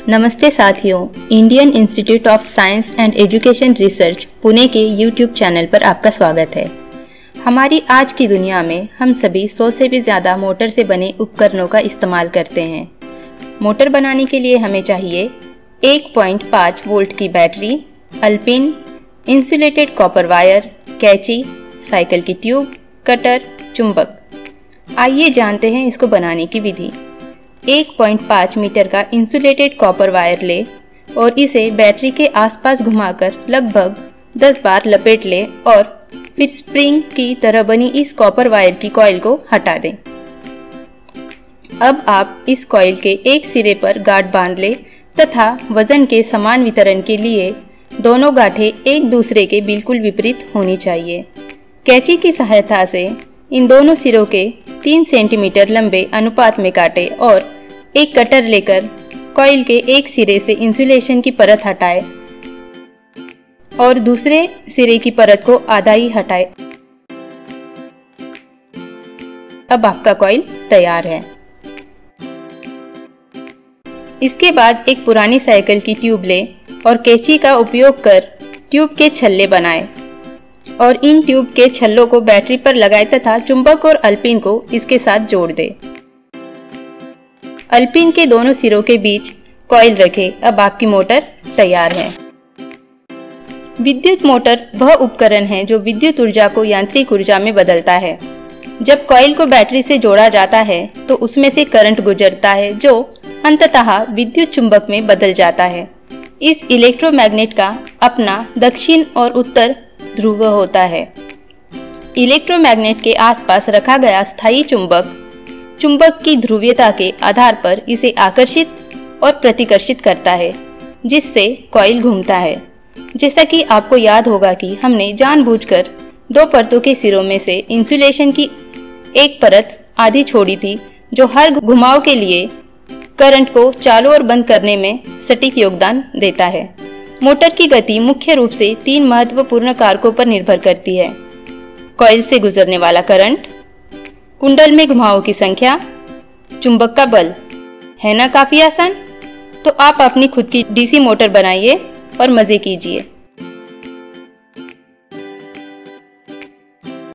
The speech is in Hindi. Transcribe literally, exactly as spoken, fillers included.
नमस्ते साथियों, Indian institute of science and education research Pune के यूट्यूब चैनल पर आपका स्वागत है। हमारी आज की दुनिया में हम सभी सौ से भी ज़्यादा मोटर से बने उपकरणों का इस्तेमाल करते हैं। मोटर बनाने के लिए हमें चाहिए एक पॉइंट पाँच वोल्ट की बैटरी, अल्पिन, इंसुलेटेड कॉपर वायर, कैंची, साइकिल की ट्यूब, कटर, चुंबक। आइए जानते हैं इसको बनाने की विधि। एक पॉइंट पाँच मीटर का इंसुलेटेड कॉपर वायर ले और इसे बैटरी के आसपास घुमाकर लगभग दस बार लपेट ले और फिर स्प्रिंग की तरह बनी इस कॉपर वायर की कॉइल को हटा दें। अब आप इस कॉइल के एक सिरे पर गांठ बांध ले तथा वजन के समान वितरण के लिए दोनों गांठें एक दूसरे के बिल्कुल विपरीत होनी चाहिए। कैंची की सहायता से इन दोनों सिरों के तीन सेंटीमीटर लंबे अनुपात में काटे और एक कटर लेकर कॉइल के एक सिरे से इंसुलेशन की परत हटाए और दूसरे सिरे की परत को आधा ही हटाए। अब आपका कॉइल तैयार है। इसके बाद एक पुरानी साइकिल की ट्यूब ले और कैंची का उपयोग कर ट्यूब के छल्ले बनाए और इन ट्यूब के छल्लों को बैटरी पर लगाए तथा चुंबक और अल्पिन को इसके साथ जोड़ दे। अल्पिन के दोनों सिरों के बीच कॉइल रखे। अब आपकी मोटर तैयार है। विद्युत मोटर वह उपकरण है जो विद्युत ऊर्जा को यांत्रिक ऊर्जा में बदलता है। जब कॉइल को बैटरी से जोड़ा जाता है तो उसमें से करंट गुजरता है जो अंततः विद्युत चुंबक में बदल जाता है। इस इलेक्ट्रोमैग्नेट का अपना दक्षिण और उत्तर ध्रुव होता है। इलेक्ट्रोमैग्नेट के आसपास रखा गया स्थायी चुंबक चुंबक की ध्रुवीयता के आधार पर इसे आकर्षित और प्रतिकर्षित करता है, जिससे कॉइल घूमता है। जैसा कि आपको याद होगा कि हमने जानबूझकर दो परतों के सिरों में से इंसुलेशन की एक परत आधी छोड़ी थी, जो हर घुमाव के लिए करंट को चालू और बंद करने में सटीक योगदान देता है। मोटर की गति मुख्य रूप से तीन महत्वपूर्ण कारकों पर निर्भर करती है: कॉइल से गुजरने वाला करंट, कुंडल में घुमावों की संख्या, चुंबक का बल। है ना काफी आसान? तो आप अपनी खुद की डीसी मोटर बनाइए और मजे कीजिए।